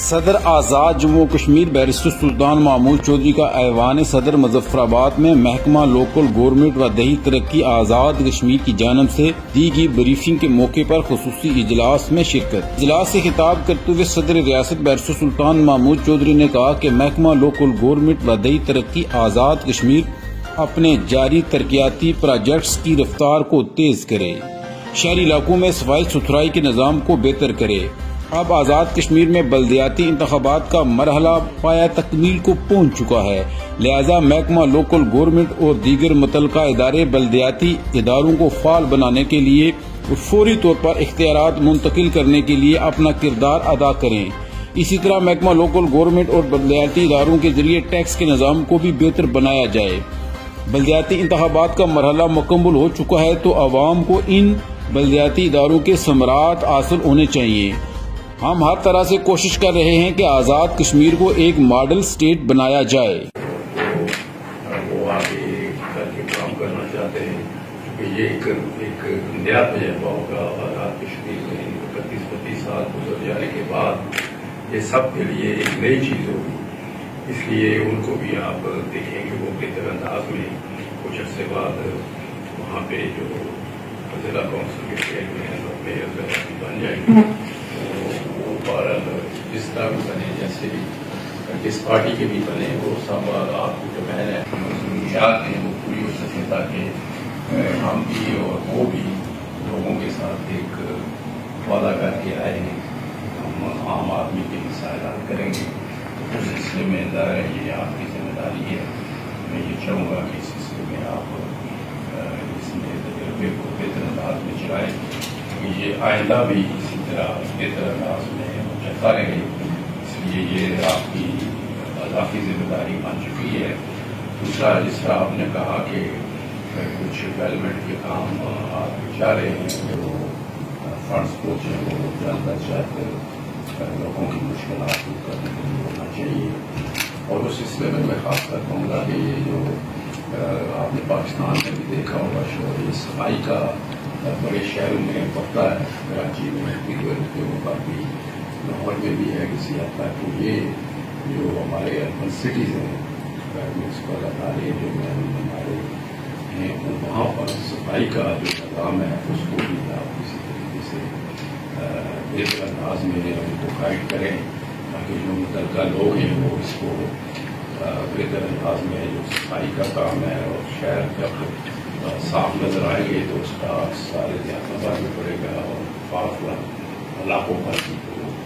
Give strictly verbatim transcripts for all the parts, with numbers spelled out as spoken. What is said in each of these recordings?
صدر آزاد جموں کشمیر بیرسٹر سلطان محمود چودھری کا ایوان صدر مظفر آباد میں محکمہ لوکل گورنمنٹ و دیہی ترقی آزاد کشمیر کی جانب سے دی گئی بریفنگ کے موقع پر خصوصی اجلاس میں شرکت۔ اجلاس سے خطاب کرتے ہوئے صدر ریاست بیرسٹر سلطان محمود چودھری نے کہا کہ محکمہ لوکل گورنمنٹ و دیہی ترقی آزاد کشمیر اپنے جاری ترقیاتی پروجیکٹس کی رفتار کو تیز کرے، شہری علاقوں میں صفائی ستھرائی کے نظام کو بہتر کرے۔ اب آزاد کشمیر میں بلدیاتی انتخابات کا مرحلہ پایہ تکمیل کو پہنچ چکا ہے، لہذا محکمہ لوکل گورنمنٹ اور دیگر متعلقہ ادارے بلدیاتی اداروں کو فعال بنانے کے لیے اور فوری طور پر اختیارات منتقل کرنے کے لیے اپنا کردار ادا کریں۔ اسی طرح محکمہ لوکل گورنمنٹ اور بلدیاتی اداروں کے ذریعے ٹیکس کے نظام کو بھی بہتر بنایا جائے۔ بلدیاتی انتخابات کا مرحلہ مکمل ہو چکا ہے تو عوام کو ان بلدیاتی اداروں کے ثمرات حاصل ہونے چاہیے۔ ہم ہر طرح سے کوشش کر رہے ہیں کہ آزاد کشمیر کو ایک ماڈل سٹیٹ بنایا جائے۔ وہ آگے کر کے کام کرنا چاہتے ہیں کہ یہ ایک نیا تجربہ ہوگا آزاد کشمیر میں اکتیس بتیس سال گزر جانے کے بعد یہ سب کے لیے ایک نئی چیز ہوگی، اس لیے ان کو بھی آپ دیکھیں گے وہ بہتر انداز میں کچھ عرصے بعد وہاں پہ جو ضلع کونسل کے چیئرمین اور میئر بن جائیں گے، جس طرح بھی بنے، جیسے جس پارٹی کے بھی بنے، وہ سب آپ کی جو محنت ہے ضروریات ہیں وہ پوری ہو سکے تاکہ ہم بھی اور وہ بھی لوگوں کے ساتھ ایک وعدہ کر کے آئے ہیں ہم عام آدمی کے مسائل حل کریں گے۔ اس سلسلے میں یہ آپ کی ذمہ داری ہے۔ میں یہ چاہوں گا کہ اس سلسلے میں آپ اس میں تجربے کو بہتر انداز میں چلائیں کہ یہ آئندہ بھی اسی طرح بہتر انداز میں چلتا رہے۔ اس لیے یہ آپ کی اضافی ذمہ داری بن چکی ہے۔ دوسرا، جس طرح آپ نے کہا کہ کچھ ڈیولپمنٹ کے کام آپ چاہ رہے ہیں وہ فنڈس کو جو ہے وہ جلد از جلد لوگوں کی مشکلات دور کرنے کے لیے ہونا چاہیے۔ اور اس سلسلے میں میں خاص کر کہوں گا کہ یہ جو آپ نے پاکستان میں بھی دیکھا ہوگا شور یہ صفائی کا بڑے شہروں میں بڑھتا ہے، کراچی میں بھی، لاہور میں بھی ہے کسی حد تک۔ تو یہ جو ہمارے اربن سٹیز ہیں میونسپل ادارے جو ہمارے ہیں وہاں پر صفائی کا جو نظام ہے اس کو بھی آپ کسی طریقے سے بہتر انداز میں ان کو گائیڈ کریں تاکہ جو متعلقہ لوگ ہیں وہ اس کو بہتر انداز میں جو صفائی کا کام ہے اور شہر جب صاف نظر آئیں گے تو اس کا سارے دیہاتوں پر بھی پڑے گا اور پاک علاقوں پر بھی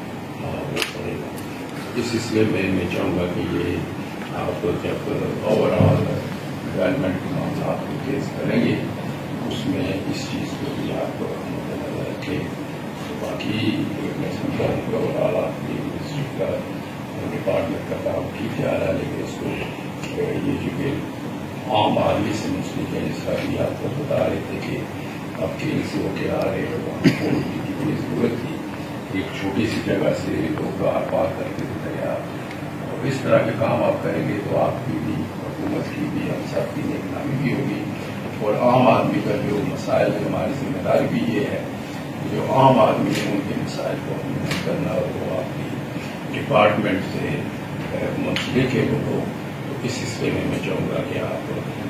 وہ پڑے گا۔ اس سلسلے میں میں چاہوں گا کہ یہ آپ جب اوور آل ڈیولپمنٹ کے معاملات کو تیز کریں گے اس میں اس چیز کو بھی آپ مد نظر رکھیں۔ باقی میں سمجھا ہوں کہ اوور آل آپ کی منسٹری کا ڈپارٹمنٹ کا کام ٹھیک جا رہا ہے، لیکن اس کو یہ جو کہ عام آدمی سے منسلک ہے، جس کا بھی آپ کو بتا رہے تھے کہ آپ کھیل سے ہو کے آ رہے ہیں وہاں پول کی کتنی ضرورت تھی، ایک چھوٹی سی جگہ سے لوگ آر پار کرتے تھے تیار۔ اور اس طرح کے کام آپ کریں گے تو آپ کی بھی حکومت کی بھی ہم سب کی نیک نامی بھی ہوگی اور عام آدمی کا جو مسائل ہے ہماری ذمہ داری بھی یہ ہے جو عام آدمی ہیں ان کے مسائل کو حل کرنا، اور وہ آپ کی ڈپارٹمنٹ سے منسلک ہے وہ، تو اس سلسلے میں میں چاہوں گا کہ آپ